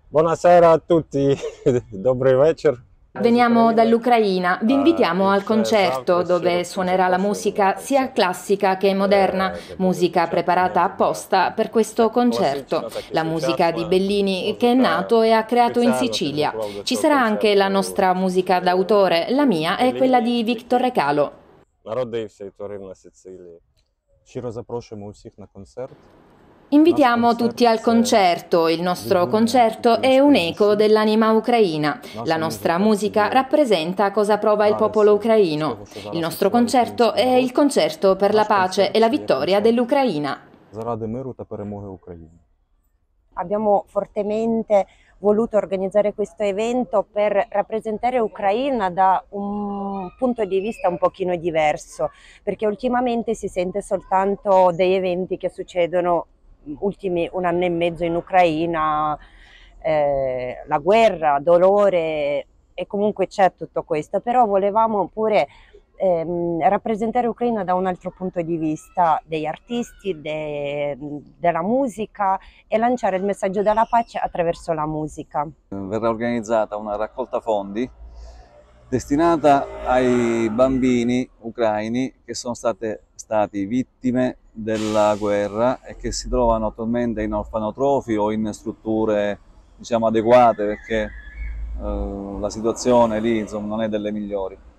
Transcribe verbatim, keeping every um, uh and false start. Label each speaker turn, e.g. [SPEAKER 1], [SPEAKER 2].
[SPEAKER 1] Buonasera a tutti, dobry wieczór.
[SPEAKER 2] Veniamo dall'Ucraina, vi invitiamo al concerto dove suonerà la musica sia classica che moderna, musica preparata apposta per questo concerto, la musica di Bellini che è nato e ha creato in Sicilia. Ci sarà anche la nostra musica d'autore, la mia è quella di Victor Recalo.
[SPEAKER 1] Народився і творив на Сицилії.
[SPEAKER 3] Щиро запрошуємо усіх на концерт.
[SPEAKER 2] Invitiamo tutti al concerto, il nostro concerto è un'eco dell'anima ucraina, la nostra musica rappresenta cosa prova il popolo ucraino, il nostro concerto è il concerto per la pace e la vittoria dell'Ucraina.
[SPEAKER 3] Заради миру та перемоги України.
[SPEAKER 4] Abbiamo fortemente voluto organizzare questo evento per rappresentare Ucraina da un punto di vista un pochino diverso, perché ultimamente si sente soltanto degli eventi che succedono ultimi un anno e mezzo in Ucraina, eh, la guerra, dolore e comunque c'è tutto questo, però volevamo pure ehm, rappresentare l'Ucraina da un altro punto di vista degli artisti, de, della musica e lanciare il messaggio della pace attraverso la musica.
[SPEAKER 5] Verrà organizzata una raccolta fondi destinata ai bambini ucraini che sono state, stati vittime della guerra e che si trovano attualmente in orfanotrofi o in strutture, diciamo, adeguate, perché eh, la situazione lì, insomma, non è delle migliori.